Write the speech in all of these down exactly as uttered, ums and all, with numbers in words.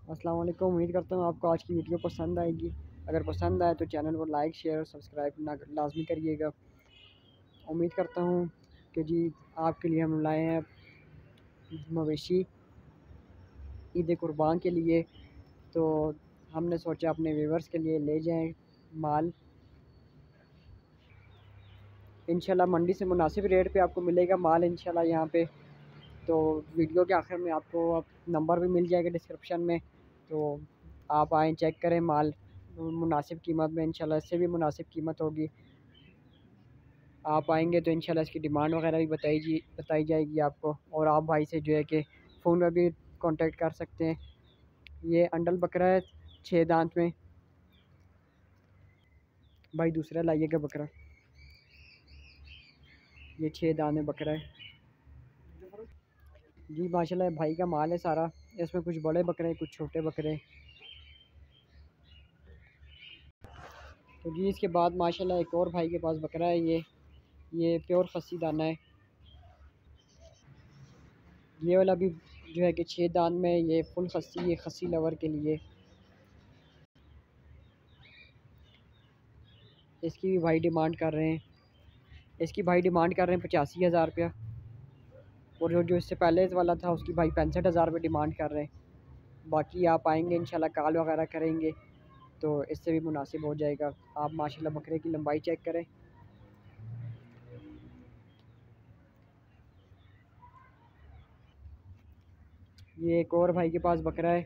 अस्सलाम वालेकुम। उम्मीद करता हूँ आपको आज की वीडियो पसंद आएगी। अगर पसंद आए तो चैनल को लाइक शेयर और सब्सक्राइब ना लाजमी करिएगा। उम्मीद करता हूँ कि जी आपके लिए हम लाए हैं मवेशी ईद कुर्बान के लिए, तो हमने सोचा अपने व्यूवर्स के लिए ले जाएं माल। इंशाल्लाह मंडी से मुनासिब रेट पे आपको मिलेगा माल इंशाल्लाह यहाँ पे। तो वीडियो के आखिर में आपको अब नंबर भी मिल जाएगा डिस्क्रिप्शन में, तो आप आएँ चेक करें माल मुनासिब कीमत में। इंशाल्लाह इससे भी मुनासिब कीमत होगी। आप आएंगे तो इंशाल्लाह इसकी डिमांड वगैरह भी बताई जी बताई जाएगी आपको, और आप भाई से जो है कि फ़ोन में भी कांटेक्ट कर सकते हैं। ये अंडल बकरा है छः दांत में। भाई दूसरा लाइएगा बकरा, ये छः दांत में बकरा है जी। माशाल्लाह भाई का माल है सारा। इसमें कुछ बड़े बकरे हैं, कुछ छोटे बकरे हैं। तो जी इसके बाद माशाल्लाह एक और भाई के पास बकरा है। ये ये प्योर खस्सी दाना है। ये वाला भी जो है कि छः दांत में, ये फुल खस्सी, ये खस्सी लवर के लिए। इसकी भी भाई डिमांड कर रहे हैं इसकी भाई डिमांड कर रहे हैं पचासी हज़ार रुपया। और जो जो इससे पहले वाला था उसकी भाई पैंसठ हज़ार रुपये डिमांड कर रहे हैं। बाकी आप आएंगे इंशाल्लाह कॉल वगैरह करेंगे तो इससे भी मुनासिब हो जाएगा। आप माशाल्लाह बकरे की लंबाई चेक करें। ये एक और भाई के पास बकरा है।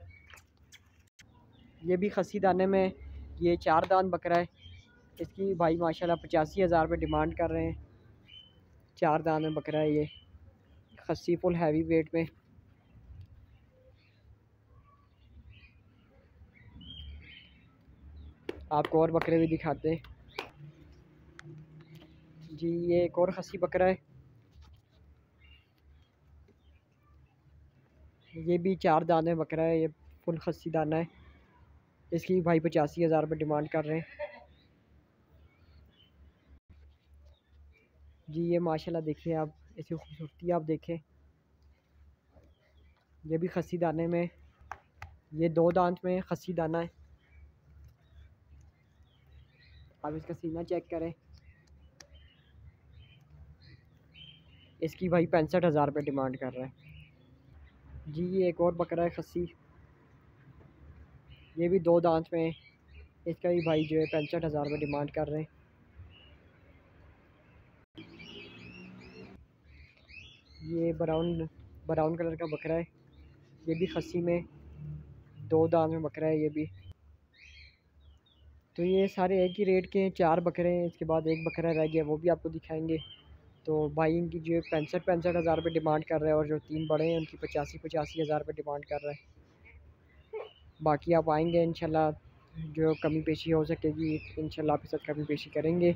ये भी खस्सी दाने में, ये चार दान बकरा है। इसकी भाई माशाल्लाह पचासी हज़ार रुपये डिमांड कर रहे हैं। चार दान में बकरा है ये, खस्सी फुल हैवी वेट में। आपको और बकरे भी दिखाते हैं जी। ये एक और खस्सी बकरा है। ये भी चार दाने बकरा है, ये फुल खस्सी दाना है। इसकी भाई पचासी हज़ार रुपये डिमांड कर रहे हैं जी। ये माशाल्लाह देखिए आप, इसकी खूबसूरती आप देखें। ये भी खस्सी दाने में, ये दो दांत में खस्सी दाना है। आप इसका सीना चेक करें। इसकी भाई पैंसठ हज़ार रुपये डिमांड कर रहा है जी। ये एक और बकरा है खस्सी, ये भी दो दांत में। इसका भी भाई जो है पैंसठ हज़ार रुपये डिमांड कर रहे हैं। ये ब्राउन ब्राउन कलर का बकरा है। ये भी खस्सी में, दो दांत में बकरा है ये भी। तो ये सारे एक ही रेट के हैं, चार बकरे हैं। इसके बाद एक बकरा रह गया, वो भी आपको दिखाएंगे। तो भाई इनकी जो पैंसठ पैंसठ हज़ार रुपये डिमांड कर रहे हैं, और जो तीन बड़े हैं उनकी पचासी पचासी हज़ार रुपये डिमांड कर रहे हैं। बाकी आप आएंगे इंशाल्लाह जो कमी पेशी हो सकेगी इंशाल्लाह आपके साथ कमी पेशी करेंगे।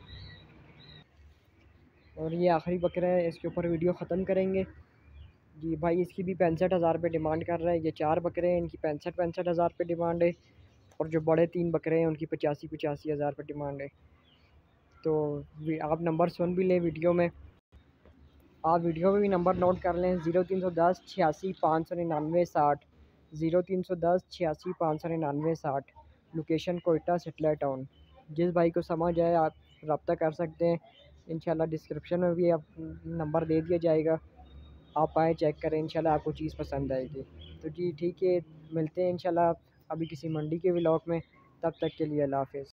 और ये आखिरी बकरा है, इसके ऊपर वीडियो ख़त्म करेंगे जी। भाई इसकी भी पैंसठ हज़ार रुपये डिमांड कर रहे हैं। ये चार बकरे हैं, इनकी पैंसठ पैंसठ हज़ार रुपये डिमांड है। और जो बड़े तीन बकरे हैं उनकी पचासी पचासी हज़ार रुपये डिमांड है। तो आप नंबर सुन भी लें वीडियो में, आप वीडियो में भी नंबर नोट कर लें। ज़ीरो तीन सौ दस छियासी पाँच सौ निन्यानवे साठ, ज़ीरो तीन सौ दस छियासी पाँच सौ निन्यानवे साठ। Location Quetta satellite town. जिस भाई को समझ आए आप रब्ता कर सकते हैं। इंशाल्लाह डिस्क्रिप्शन में भी आप नंबर दे दिया जाएगा। आप आएँ चेक करें, इंशाल्लाह आपको चीज़ पसंद आएगी। तो जी ठीक है, मिलते हैं इंशाल्लाह अभी किसी मंडी के व्लॉग में। तब तक के लिए अल्लाह हाफ़िज़।